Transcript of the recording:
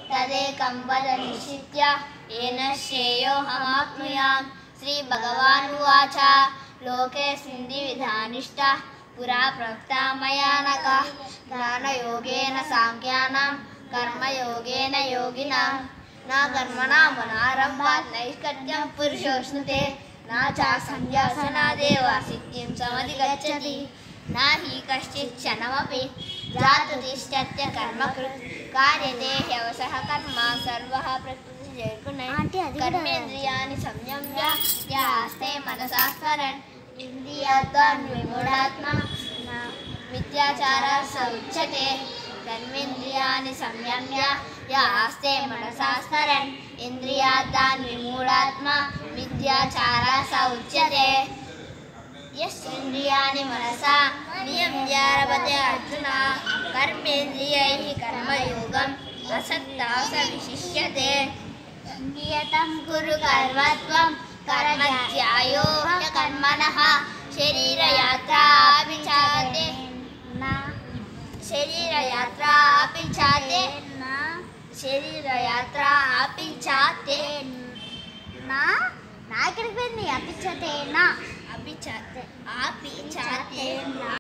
तदेकं वद निश्चित्य येन श्रेयोऽहमाप्नुयाम्। श्रीभगवानुवाच लोकेऽस्मिन् द्विविधा निष्ठा पुरा प्रोक्ता मया नघ। ज्ञानयोगेन साङ्ख्यानां कर्मयोगेन योगिनां। न कर्मणामनारम्भात् नैष्कर्म्यं पुरुषोऽश्नुते न चासंन्यासनादेव सिद्धिं समधिगच्छति। न हि कश्चित् क्षणमपि जातुतिष्ठत्य कर्मकृत् कार्यते ह्यवशः कर्म सर्वः प्रकृतिजैर्गुणैः। कर्मेन्द्रियाणि संयम्य य आस्ते मनसा स्मरन् इन्द्रियार्थान् विमूढात्मा मिथ्याचारः स उच्यते। कर्मेन्द्रियाणि संयम्य य आस्ते मनसा स्मरन् इन्द्रियार्थान् विमूढात्मा मिथ्याचारः स उच्यते। यस्येन्द्रियाणि मनसा नियम्य रमते अर्जुन कर्मेन्द्रियैः कर्मयोगम् असक्तः स विशिष्यते। नियतं कुरु कर्म त्वं कर्म ध्यायो ह्यकर्मणः शरीरयात्रा अपि चाते నా ఎక్కడికి పోయింది? అపిచ్చతే నా